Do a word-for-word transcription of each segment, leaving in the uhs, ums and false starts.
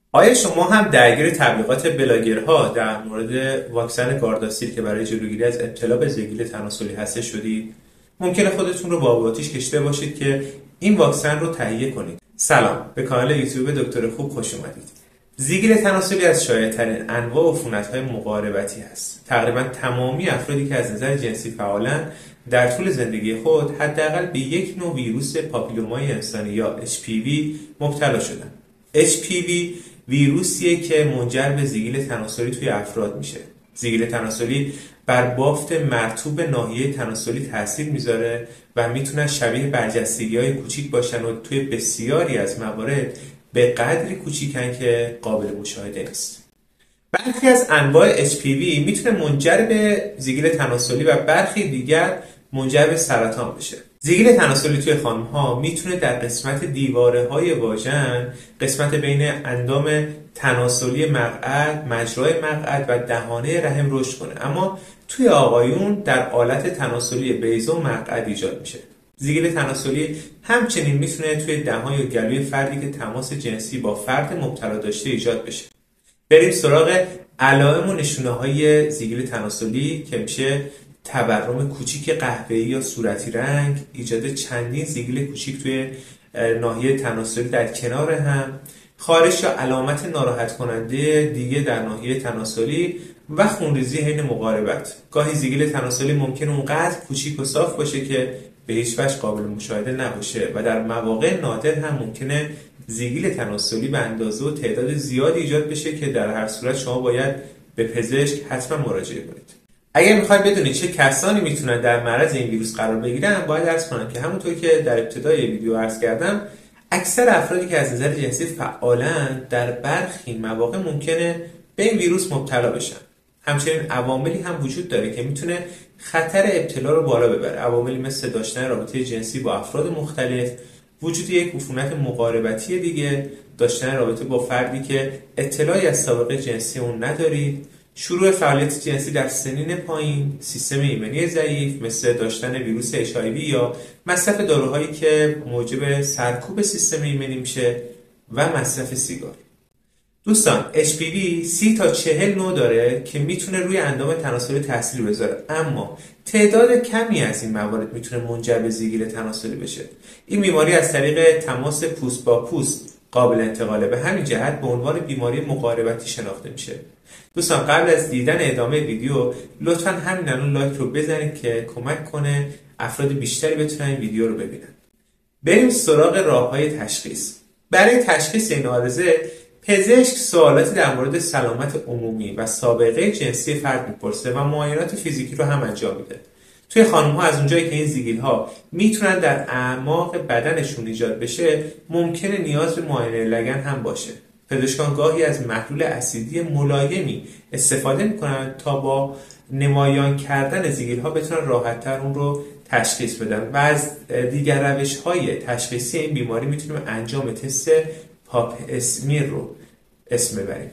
آیا شما هم درگیر تبلیغات بلاگرها در مورد واکسن گارداسیل که برای جلوگیری از ابتلا به زگیل تناسلی هسته شدید؟ ممکنه خودتون رو با آتیش کشیده باشید که این واکسن رو تهیه کنید. سلام، به کانال یوتیوب دکتر خوب خوش اومدید. زگیل تناسلی از شایع‌ترین انواع عفونت‌های مقاربتی است. تقریبا تمامی افرادی که از نظر جنسی فعالن در طول زندگی خود حداقل به یک نوع ویروس پاپیلومای انسانی یا اچ پی وی مبتلا شدن. اچ پی وی ویروسیه که منجر به زگیل تناسلی توی افراد میشه. زگیل تناسلی بر بافت مرطوب ناحیه تناسلی تاثیر میذاره و میتونن شبیه برجستگی‌های کوچیک باشن و توی بسیاری از موارد به قدری کوچیکن که قابل مشاهده نیست. برخی از انواع اچ پی وی میتونه منجر به زگیل تناسلی و برخی دیگر منجر به سرطان بشه. زگیل تناسلی توی خانم‌ها میتونه در قسمت دیواره‌های واژن، قسمت بین اندام تناسلی مقعد، مجرای مقعد و دهانه رحم رشد کنه، اما توی آقایون در آلت تناسلی بیضه و مقعد ایجاد میشه. زگیل تناسلی همچنین میتونه توی دهان یا گلوی فردی که تماس جنسی با فرد مبتلا داشته ایجاد بشه. بریم سراغ علائم و نشونه‌های زگیل تناسلی که میشه تورم کوچیک قهوه‌ای یا صورتی رنگ، ایجاد چندین زگیل کوچیک توی ناحیه تناسلی در کنار هم، خارش یا علامت ناراحت کننده دیگه در ناحیه تناسلی و خونریزی حین مقاربت. گاهی زگیل تناسلی ممکنه اونقدر کوچیک و صاف باشه که به هیچ وجه قابل مشاهده نباشه و در مواقع نادر هم ممکنه زگیل تناسلی به اندازه و تعداد زیادی ایجاد بشه که در هر صورت شما باید به پزشک حتما مراجعه کنید. اگر میخواید بدونید چه کسانی میتونن در معرض این ویروس قرار بگیرن، باید عرض کنم که همونطور که در ابتدای ویدیو عرض کردم، اکثر افرادی که از نظر جنسی فعالن در برخی مواقع ممکنه به این ویروس مبتلا بشن. همچنین عواملی هم وجود داره که میتونه خطر ابتلا رو بالا ببره. عواملی مثل داشتن رابطه جنسی با افراد مختلف، وجود یک عفونت مقاربتی دیگه، داشتن رابطه با فردی که اطلاعی از سابقه جنسی اون ندارید، شروع فعالیت جنسی در سنین پایین، سیستم ایمنی ضعیف مثل داشتن ویروس اچ آی وی یا مصرف داروهایی که موجب سرکوب سیستم ایمنی میشه و مصرف سیگار. دوستان، اچ پی وی سی تا چهل نوع داره که میتونه روی اندام تناسلی تاثیر بذاره، اما تعداد کمی از این موارد میتونه منجر به زگیل تناسلی بشه. این بیماری از طریق تماس پوست با پوست قابل انتقاله، به همین جهت به عنوان بیماری مقاربتی شناخته میشه. دوستان، قبل از دیدن ادامه ویدیو لطفاً همین الان لایک رو بزنید که کمک کنه افراد بیشتری بتونن این ویدیو رو ببینن. بریم سراغ راه‌های تشخیص. برای تشخیص این عارضه پزشک سوالاتی در مورد سلامت عمومی و سابقه جنسی فرد میپرسه و معاینات فیزیکی رو هم انجام میده. توی خانم‌ها از اونجایی که این زگیل‌ها میتونن در اعماق بدنشون ایجاد بشه، ممکنه نیاز به معاینه لگن هم باشه. پزشکان گاهی از محلول اسیدی ملایمی استفاده میکنن تا با نمایان کردن زگیل‌ها بتونن راحت‌تر اون رو تشخیص بدن و از دیگر روش‌های تشخیصی این بیماری میتونیم انجام تست پاپ اسمیر رو اسم ببریم.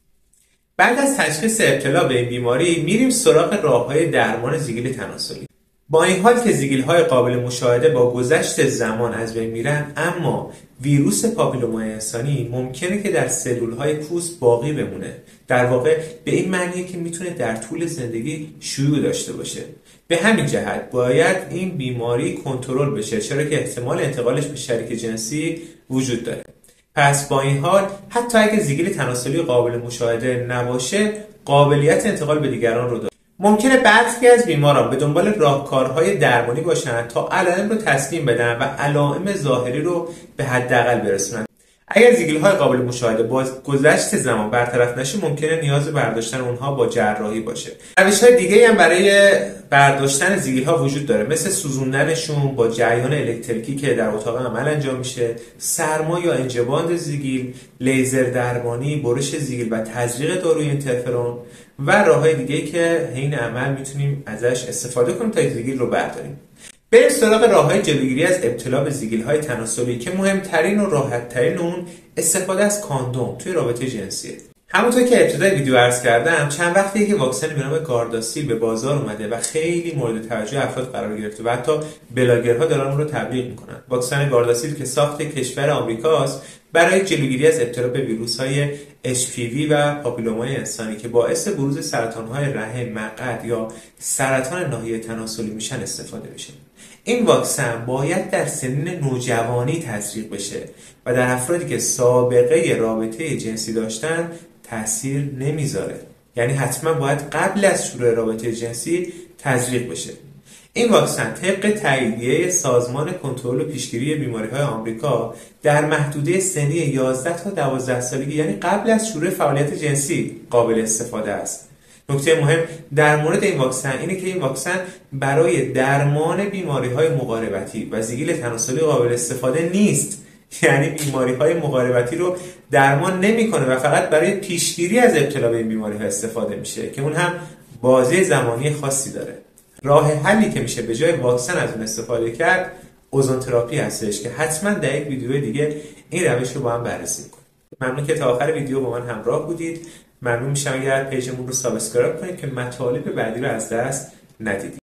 بعد از تشخیص ابتلا به این بیماری میریم سراغ راه‌های درمان زگیل تناسلی. با این حال که زگیل‌های قابل مشاهده با گذشت زمان از بین میرن، اما ویروس پاپیلومای انسانی ممکنه که در سلول‌های پوست باقی بمونه. در واقع به این معنیه که میتونه در طول زندگی شیوع داشته باشه. به همین جهت باید این بیماری کنترل بشه، چرا که احتمال انتقالش به شریک جنسی وجود داره. پس با این حال حتی اگه زگیل تناسلی قابل مشاهده نباشه، قابلیت انتقال به دیگران رو داره. ممکنه برخی از بیماران به دنبال راهکارهای درمانی باشن تا علائم رو تسکین بدن و علائم ظاهری رو به حداقل برسونن. اگر زگیل‌های قابل مشاهده با گذشت زمان برطرف نشه، ممکنه نیاز به برداشتن اونها با جراحی باشه. روش‌های دیگه‌ای هم برای برداشتن زگیل‌ها وجود داره، مثل سوزوندنشون با جریان الکتریکی که در اتاق عمل انجام میشه، سرما یا انجباند زگیل، لیزر درمانی، برش زگیل و تزریق داروی اینترفرون و راه‌های دیگه‌ای که حین عمل میتونیم ازش استفاده کنیم تا زگیل رو برداریم. بریم سراغ راه‌های جلوگیری از ابتلا به زگیل‌های تناسلی که مهمترین و راحت‌ترین اون استفاده از کاندوم توی رابطه جنسیه. همونطور که ابتدای ویدیو عرض کردم، چند وقتیه که واکسن به نام گارداسیل به بازار اومده و خیلی مورد توجه افراد قرار گرفته و حتی بلاگرها دارن اون رو تبلیغ میکنن. واکسن گارداسیل که ساخت کشور آمریکاست برای جلوگیری از ابتلا به ویروس‌های اچ پی وی و پاپیلومای انسانی که باعث بروز سرطان‌های رحم، مقعد یا سرطان ناحیه تناسلی میشن استفاده میشه. این واکسن باید در سنین نوجوانی تزریق بشه و در افرادی که سابقه رابطه جنسی داشتن تاثیر نمیذاره. یعنی حتما باید قبل از شروع رابطه جنسی تزریق بشه. این واکسن طبق تاییدیه سازمان کنترل و پیشگیری بیماری‌های آمریکا در محدوده سنی یازده تا دوازده سالگی، یعنی قبل از شروع فعالیت جنسی، قابل استفاده است. نکته مهم در مورد این واکسن اینه که این واکسن برای درمان بیماری‌های مقاربتی و زیگیل تناسلی قابل استفاده نیست. یعنی بیماری‌های مقاربتی رو درمان نمی‌کنه و فقط برای پیشگیری از ابتلا به این بیماری‌ها استفاده میشه که اون هم بازه زمانی خاصی داره. راه حلی که میشه به جای واکسن از اون استفاده کرد اوزون تراپی هستش که حتما در یک ویدیو دیگه این روش رو با هم بررسی کنیم. ممنون که تا آخر ویدیو با من همراه بودید. ممنون میشم اگر پیجمون رو سابسکرایب کنید که مطالب بعدی رو از دست ندید.